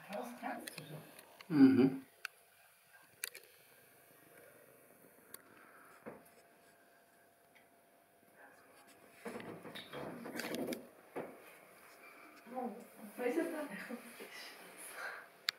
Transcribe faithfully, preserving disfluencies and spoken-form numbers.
Was kennst du schon? Mhm. Oh, was ist das?